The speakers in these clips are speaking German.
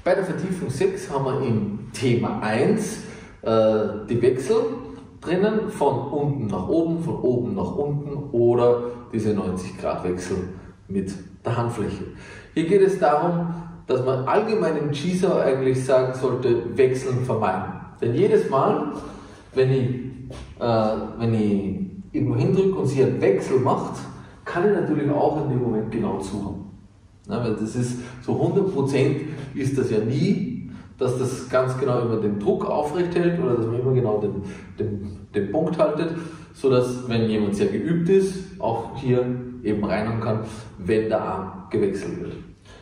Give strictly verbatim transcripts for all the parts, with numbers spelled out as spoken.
Bei der Vertiefung sechs haben wir im Thema eins äh, die Wechsel drinnen, von unten nach oben, von oben nach unten oder diese neunzig Grad Wechsel mit der Handfläche. Hier geht es darum, dass man allgemein im G-Saw eigentlich sagen sollte, Wechseln vermeiden. Denn jedes Mal, wenn ich, äh, wenn ich irgendwo hindrücke und sie einen Wechsel macht, kann ich natürlich auch in dem Moment genau zuhauen. Ja, weil das ist so hundert Prozent ist das ja nie, dass das ganz genau immer den Druck aufrecht hält oder dass man immer genau den, den, den Punkt haltet, sodass, wenn jemand sehr geübt ist, auch hier eben reinhauen kann, wenn der Arm gewechselt wird.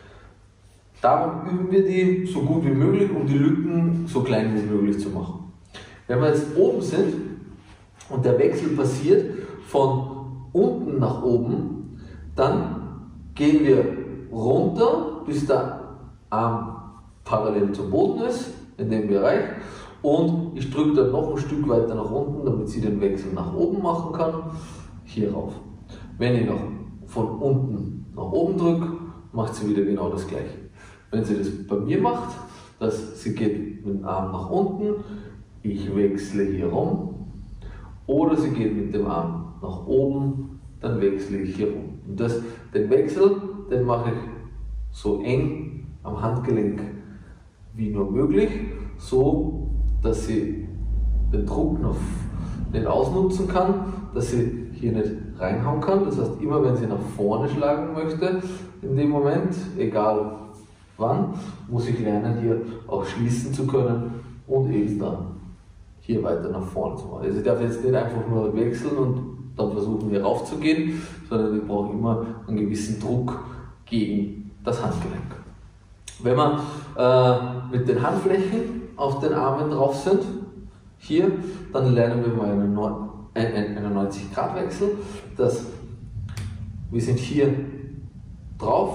Darum üben wir die so gut wie möglich, um die Lücken so klein wie möglich zu machen. Wenn wir jetzt oben sind und der Wechsel passiert von unten nach oben, dann gehen wir runter, bis der Arm parallel zum Boden ist, in dem Bereich, und ich drücke dann noch ein Stück weiter nach unten, damit sie den Wechsel nach oben machen kann, hier rauf. Wenn ich noch von unten nach oben drücke, macht sie wieder genau das gleiche. Wenn sie das bei mir macht, dass sie geht mit dem Arm nach unten, ich wechsle hier rum, oder sie geht mit dem Arm nach oben, dann wechsle ich hier rum. Und das, den Wechsel, den mache ich so eng am Handgelenk wie nur möglich, so dass sie den Druck noch nicht ausnutzen kann, dass sie hier nicht reinhauen kann. Das heißt, immer wenn sie nach vorne schlagen möchte, in dem Moment, egal wann, muss ich lernen, hier auch schließen zu können und eben dann hier weiter nach vorne zu machen. Also ich darf jetzt nicht einfach nur wechseln und dann versuchen wir raufzugehen, sondern ich brauche immer einen gewissen Druck gegen das Handgelenk. Wenn wir äh, mit den Handflächen auf den Armen drauf sind, hier, dann lernen wir mal einen, einen, einen neunzig Grad Wechsel. Das, wir sind hier drauf,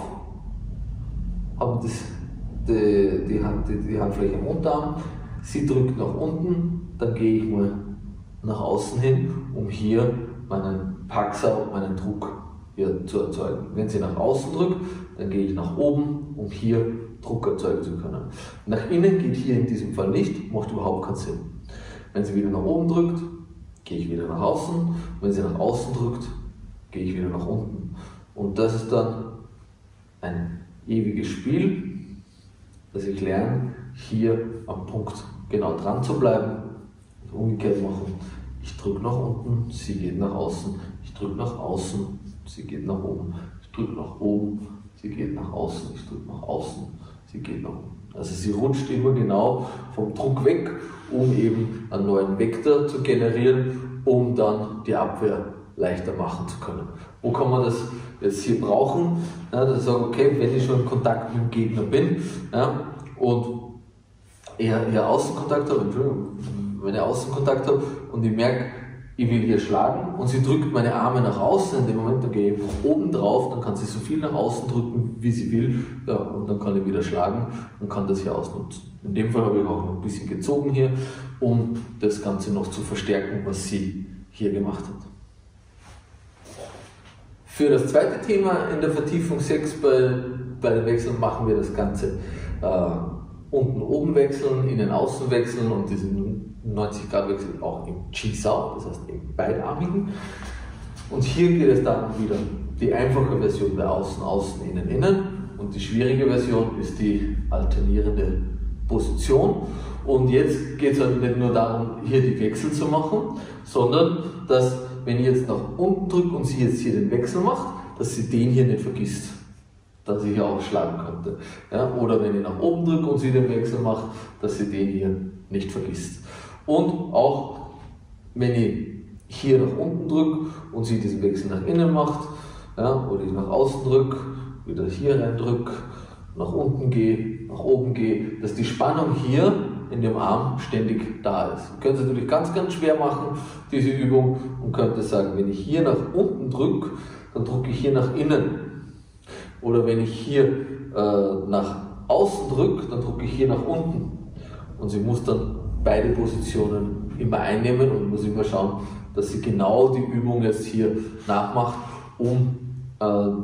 haben das, die, die, Hand, die, die Handfläche am Unterarm, sie drückt nach unten, dann gehe ich mal nach außen hin, um hier meinen Paxer und meinen Druck hier zu erzeugen. Wenn sie nach außen drückt, dann gehe ich nach oben, um hier Druck erzeugen zu können. Nach innen geht hier in diesem Fall nicht, macht überhaupt keinen Sinn. Wenn sie wieder nach oben drückt, gehe ich wieder nach außen. Wenn sie nach außen drückt, gehe ich wieder nach unten. Und das ist dann ein ewiges Spiel, dass ich lerne, hier am Punkt genau dran zu bleiben und umgekehrt machen. Ich drücke nach unten, sie geht nach außen. Ich drücke nach außen, sie geht nach oben. Ich drücke nach oben, sie geht nach außen. Ich drücke nach außen, sie geht nach oben. Also sie rutscht immer genau vom Druck weg, um eben einen neuen Vektor zu generieren, um dann die Abwehr leichter machen zu können. Wo kann man das jetzt hier brauchen? Ja, dass ich sage, okay, wenn ich schon in Kontakt mit dem Gegner bin, ja, und eher, eher Außenkontakt habe, Entschuldigung, wenn ich Außenkontakt habe und ich merke, ich will hier schlagen und sie drückt meine Arme nach außen, in dem Moment, dann gehe ich oben drauf, dann kann sie so viel nach außen drücken, wie sie will, ja, und dann kann ich wieder schlagen und kann das hier ausnutzen. In dem Fall habe ich auch noch ein bisschen gezogen hier, um das Ganze noch zu verstärken, was sie hier gemacht hat. Für das zweite Thema in der Vertiefung sechs bei, bei den Wechseln machen wir das Ganze äh, unten oben wechseln, innen außen wechseln und diesen neunzig Grad Wechsel auch im G-Saw, das heißt im beidarmigen. Und hier geht es dann wieder die einfache Version der Außen, Außen, Innen, Innen, und die schwierige Version ist die alternierende Position. Und jetzt geht es halt nicht nur darum, hier die Wechsel zu machen, sondern dass, wenn ich jetzt nach unten drücke und sie jetzt hier den Wechsel macht, dass sie den hier nicht vergisst, dass ich hier auch schlagen könnte. Ja, oder wenn ich nach oben drücke und sie den Wechsel macht, dass sie den hier nicht vergisst. Und auch wenn ich hier nach unten drücke und sie diesen Wechsel nach innen macht, ja, oder ich nach außen drücke, wieder hier rein drücke, nach unten gehe, nach oben gehe, dass die Spannung hier in dem Arm ständig da ist. Ihr könnt es natürlich ganz, ganz schwer machen, diese Übung, und könnt sagen, wenn ich hier nach unten drücke, dann drücke ich hier nach innen. Oder wenn ich hier äh, nach außen drücke, dann drücke ich hier nach unten. Und sie muss dann beide Positionen immer einnehmen und muss immer schauen, dass sie genau die Übung jetzt hier nachmacht, um äh,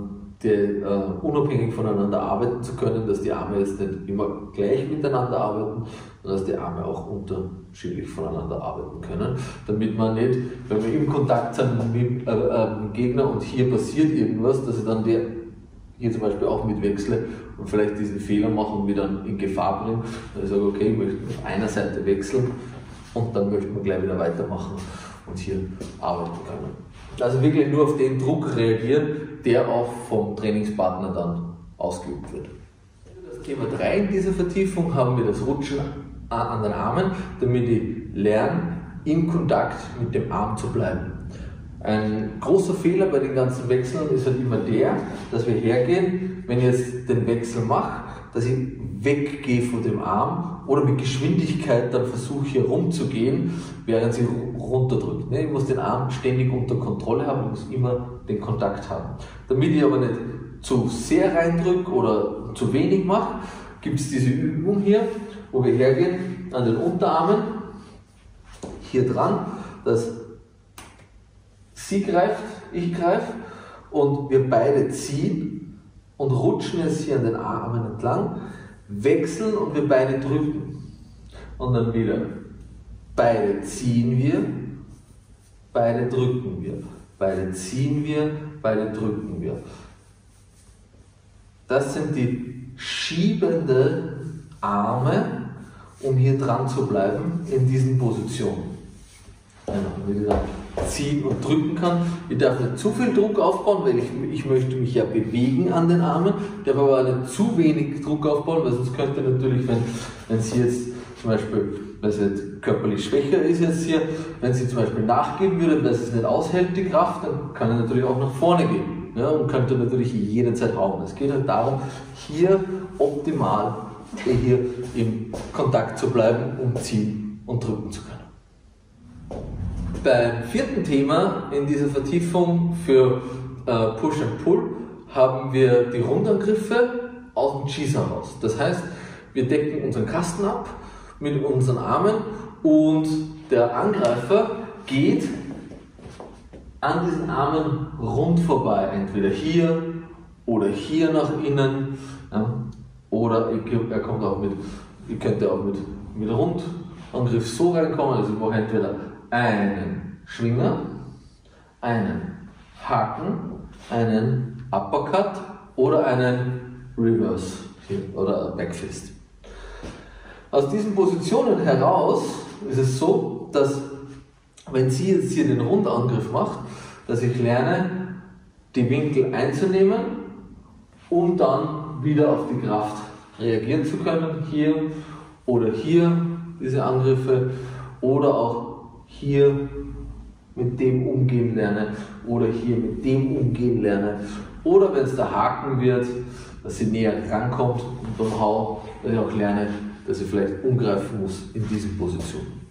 die, äh, unabhängig voneinander arbeiten zu können, dass die Arme jetzt nicht immer gleich miteinander arbeiten, sondern dass die Arme auch unterschiedlich voneinander arbeiten können, damit man nicht, wenn wir im Kontakt sind mit äh, äh, dem Gegner und hier passiert irgendwas, dass ich dann der hier zum Beispiel auch mit wechsle und vielleicht diesen Fehler mache und mich dann in Gefahr bringe, dann ich sage, okay, ich möchte auf einer Seite wechseln und dann möchten wir gleich wieder weitermachen und hier arbeiten können. Also wirklich nur auf den Druck reagieren, der auch vom Trainingspartner dann ausgeübt wird. Das Thema drei in dieser Vertiefung haben wir das Rutschen an den Armen, damit ich lerne, in Kontakt mit dem Arm zu bleiben. Ein großer Fehler bei den ganzen Wechseln ist halt immer der, dass wir hergehen, wenn ich jetzt den Wechsel mache, dass ich weggehe von dem Arm oder mit Geschwindigkeit dann versuche hier rumzugehen, während sie runterdrückt. Ich muss den Arm ständig unter Kontrolle haben, ich muss immer den Kontakt haben. Damit ich aber nicht zu sehr reindrücke oder zu wenig mache, gibt es diese Übung hier, wo wir hergehen an den Unterarmen, hier dran, dass sie greift, ich greife und wir beide ziehen und rutschen jetzt hier an den Armen entlang, wechseln und wir beide drücken. Und dann wieder beide ziehen wir, beide drücken wir, beide ziehen wir, beide drücken wir. Das sind die schiebenden Arme, um hier dran zu bleiben in diesen Positionen. Wie gesagt, ziehen und drücken kann. Ich darf nicht zu viel Druck aufbauen, weil ich, ich möchte mich ja bewegen an den Armen. Ich darf aber nicht zu wenig Druck aufbauen, weil sonst könnte natürlich, wenn, wenn sie jetzt zum Beispiel, weil sie jetzt körperlich schwächer ist jetzt hier, wenn sie zum Beispiel nachgeben würde, dass es nicht aushält, die Kraft, dann kann er natürlich auch nach vorne gehen, ja, und könnte natürlich jederzeit hauen. Es geht halt darum, hier optimal hier im Kontakt zu bleiben, um ziehen und drücken zu können. Beim vierten Thema in dieser Vertiefung für äh, Push and Pull haben wir die Rundangriffe aus dem Schieß heraus. Das heißt, wir decken unseren Kasten ab mit unseren Armen und der Angreifer geht an diesen Armen rund vorbei, entweder hier oder hier nach innen, ja, oder er kommt auch mit, ihr könnt ja auch mit, mit Rundangriff so reinkommen, also ich mache entweder einen Schwinger, einen Haken, einen Uppercut oder einen Reverse oder Backfist. Aus diesen Positionen heraus ist es so, dass wenn sie jetzt hier den Rundangriff macht, dass ich lerne, die Winkel einzunehmen, um dann wieder auf die Kraft reagieren zu können, hier oder hier diese Angriffe oder auch hier mit dem umgehen lerne oder hier mit dem umgehen lerne oder wenn es der Haken wird, dass sie näher rankommt und dann hau, dass ich auch lerne, dass ich vielleicht umgreifen muss in diesen Positionen.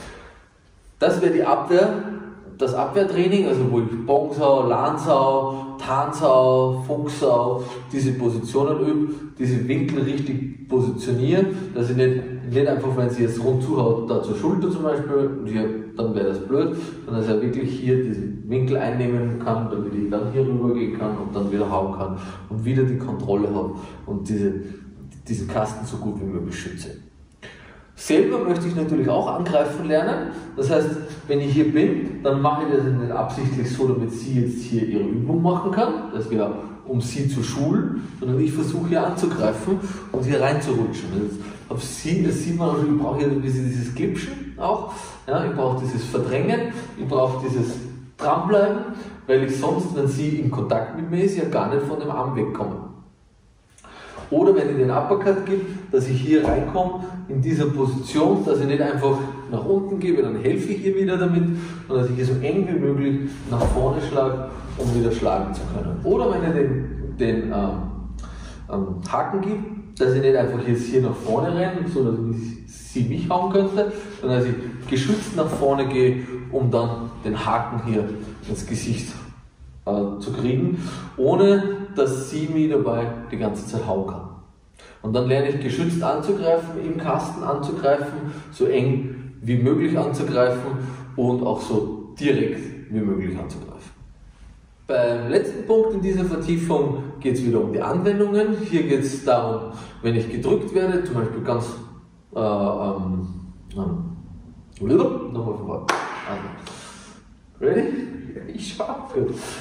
Das wäre die Abwehr, das Abwehrtraining, also wo ich Bongsau, Lansau, Tansau, Fuchsau, diese Positionen übe, diese Winkel richtig positioniere, dass ich nicht, nicht einfach, wenn sie jetzt rund zuhaut, da zur Schulter zum Beispiel, und hier, dann wäre das blöd, sondern dass ich wirklich hier diesen Winkel einnehmen kann, damit ich dann hier rüber gehen kann und dann wieder hauen kann und wieder die Kontrolle habe und diese, diesen Kasten so gut wie möglich schütze. Selber möchte ich natürlich auch angreifen lernen. Das heißt, wenn ich hier bin, dann mache ich das nicht absichtlich so, damit sie jetzt hier ihre Übung machen kann. Das wäre, um sie zu schulen, sondern ich versuche hier anzugreifen und hier reinzurutschen. Auf sie, das sieht man, ich brauche hier ein bisschen dieses Glipschen auch. Ja, ich brauche dieses Verdrängen, ich brauche dieses Dranbleiben, weil ich sonst, wenn sie in Kontakt mit mir ist, ja gar nicht von dem Arm wegkomme. Oder wenn ich den Uppercut gebe, dass ich hier reinkomme in dieser Position, dass ich nicht einfach nach unten gebe, dann helfe ich ihr wieder damit, sondern dass ich hier so eng wie möglich nach vorne schlage, um wieder schlagen zu können. Oder wenn ich den, den ähm, ähm, Haken gebe, dass ich nicht einfach jetzt hier nach vorne renne, so dass sie mich hauen könnte, sondern dass ich geschützt nach vorne gehe, um dann den Haken hier ins Gesicht äh, zu kriegen, ohne dass sie mich dabei die ganze Zeit hauen kann. Und dann lerne ich geschützt anzugreifen, im Kasten anzugreifen, so eng wie möglich anzugreifen und auch so direkt wie möglich anzugreifen. Beim letzten Punkt in dieser Vertiefung geht es wieder um die Anwendungen. Hier geht es darum, wenn ich gedrückt werde, zum Beispiel ganz äh, ähm, ähm, nochmal von vorne. Ready? Ich schaffe.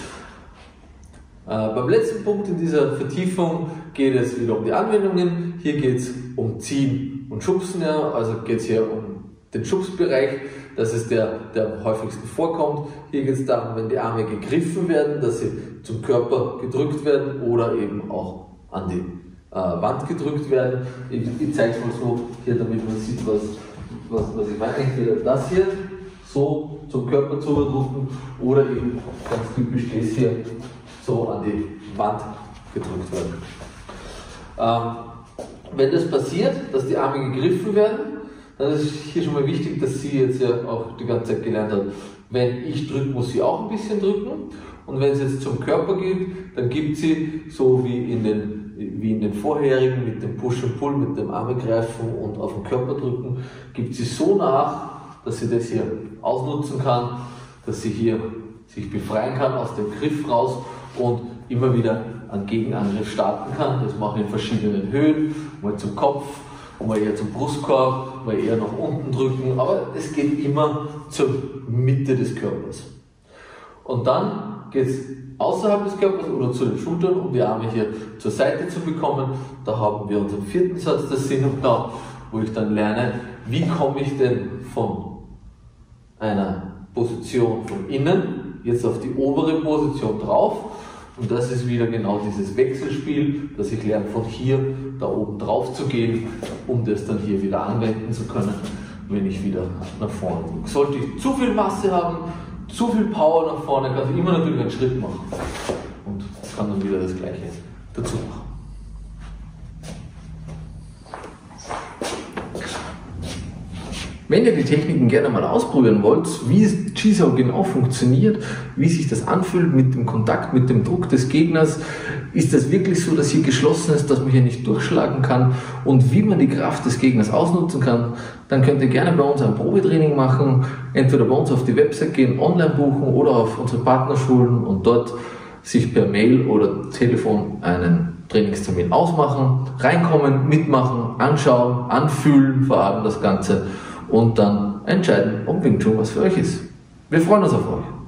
Äh, beim letzten Punkt in dieser Vertiefung geht es wieder um die Anwendungen. Hier geht es um Ziehen und Schubsen, ja. Also geht es hier um den Schubsbereich. Das ist der, der am häufigsten vorkommt. Hier geht es darum, wenn die Arme gegriffen werden, dass sie zum Körper gedrückt werden oder eben auch an die äh, Wand gedrückt werden. Ich, ich zeige es mal so, hier, damit man sieht, was, was, was ich meine. Entweder das hier so zum Körper zu drücken oder eben ganz typisch das hier so an die Wand gedrückt werden. Ähm, wenn das passiert, dass die Arme gegriffen werden, dann ist hier schon mal wichtig, dass sie jetzt ja auch die ganze Zeit gelernt hat, wenn ich drücke, muss sie auch ein bisschen drücken. Und wenn es jetzt zum Körper geht, dann gibt sie, so wie in den, wie in den vorherigen, mit dem Push and Pull, mit dem Arme greifen und auf den Körper drücken, gibt sie so nach, dass sie das hier ausnutzen kann, dass sie hier sich befreien kann aus dem Griff raus und immer wieder einen Gegenangriff starten kann. Das mache ich in verschiedenen Höhen, mal zum Kopf, mal eher zum Brustkorb, mal eher nach unten drücken, aber es geht immer zur Mitte des Körpers. Und dann geht es außerhalb des Körpers oder zu den Schultern, um die Arme hier zur Seite zu bekommen. Da haben wir unseren vierten Satz des Sinn und Now, wo ich dann lerne, wie komme ich denn von einer Position von innen jetzt auf die obere Position drauf. Und das ist wieder genau dieses Wechselspiel, dass ich lerne, von hier da oben drauf zu gehen, um das dann hier wieder anwenden zu können, wenn ich wieder nach vorne gucke. Sollte ich zu viel Masse haben, zu viel Power nach vorne, kann ich immer natürlich einen Schritt machen und kann dann wieder das Gleiche dazu machen. Wenn ihr die Techniken gerne mal ausprobieren wollt, wie Jigsaw genau funktioniert, wie sich das anfühlt mit dem Kontakt, mit dem Druck des Gegners, ist das wirklich so, dass hier geschlossen ist, dass man hier nicht durchschlagen kann und wie man die Kraft des Gegners ausnutzen kann, dann könnt ihr gerne bei uns ein Probetraining machen, entweder bei uns auf die Website gehen, online buchen oder auf unsere Partnerschulen und dort sich per Mail oder Telefon einen Trainingstermin ausmachen, reinkommen, mitmachen, anschauen, anfühlen, vor allem das Ganze und dann entscheiden, ob Wing Chun was für euch ist. Wir freuen uns auf euch.